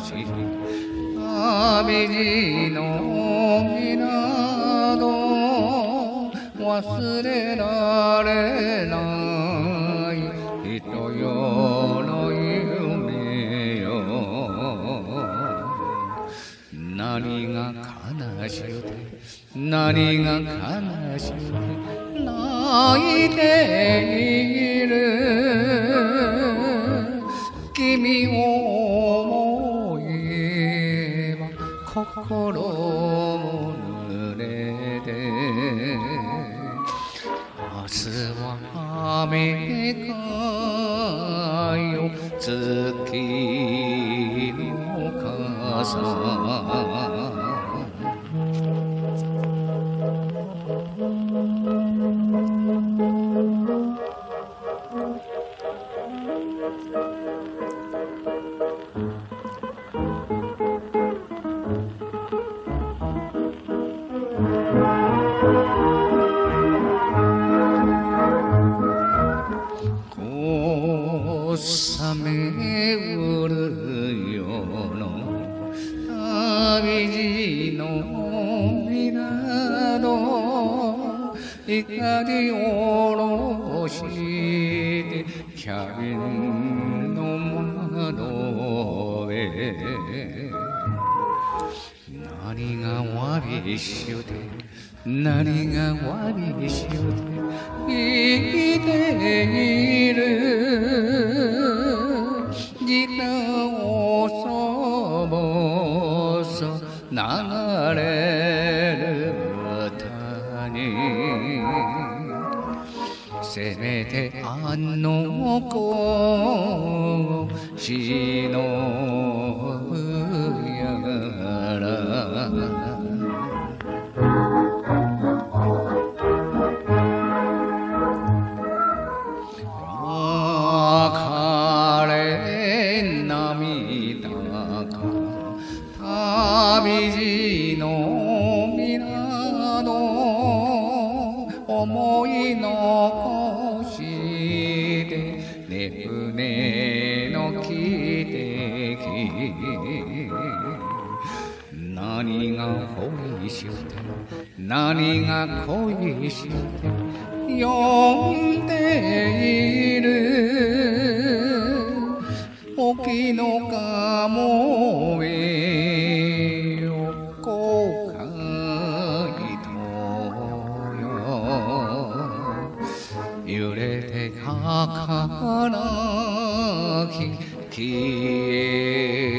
し旅路の港忘れられない人よの夢よ何が悲しゅうて何が悲しゅうて泣いている君を思えば心も濡れて明日は雨かよ月の傘小雨降るよの旅路の港光を下ろしてキャビンの窓へ何がわびしゅうて何がわびしゅうて生きている時間をそぼそ流れる歌にせめてあの子しのぶやら旅路の港思い残してね船の汽笛何が恋しゅうて何が恋しゅうて呼んでいる沖のかもへ横海とよ揺れて儚き消え